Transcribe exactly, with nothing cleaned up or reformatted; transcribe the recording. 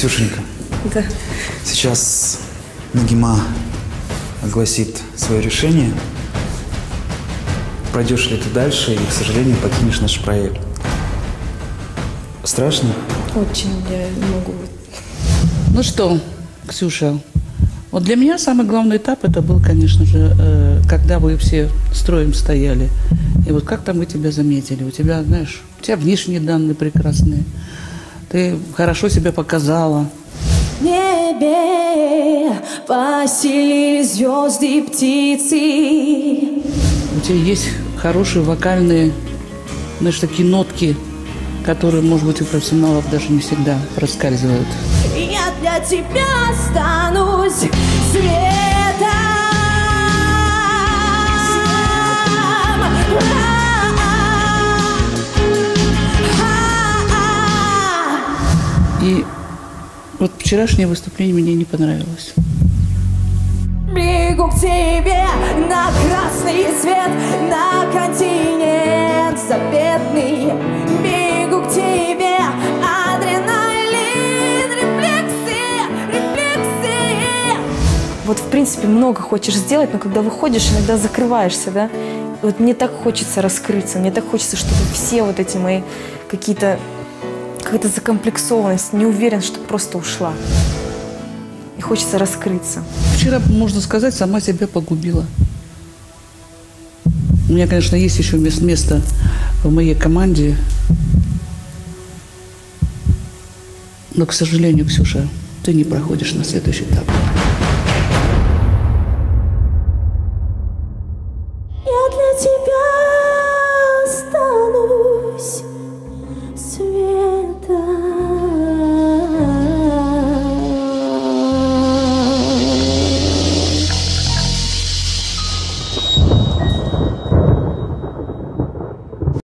Ксюшенька. Да. Сейчас Нагима огласит свое решение. Пройдешь ли ты дальше и, к сожалению, покинешь наш проект. Страшно? Очень, я не могу. Ну что, Ксюша, вот для меня самый главный этап это был, конечно же, э, когда вы все строем стояли. И вот как там мы тебя заметили. У тебя, знаешь, у тебя внешние данные прекрасные. Ты хорошо себя показала. В небе поселились звезды и птицы. У тебя есть хорошие вокальные, знаешь, такие нотки, которые, может быть, у профессионалов даже не всегда проскальзывают. Я для тебя останусь светом. И вот вчерашнее выступление мне не понравилось. Бегу к тебе на красный свет, на континент заветный. Бегу к тебе, адреналин, рефлексы, рефлексы. Вот, в принципе, много хочешь сделать, но когда выходишь, иногда закрываешься, да? И вот мне так хочется раскрыться, мне так хочется, чтобы все вот эти мои какие-то, какая-то закомплексованность, не уверен, что просто ушла. И хочется раскрыться. Вчера, можно сказать, сама себя погубила. У меня, конечно, есть еще место в моей команде. Но, к сожалению, Ксюша, ты не проходишь на следующий этап.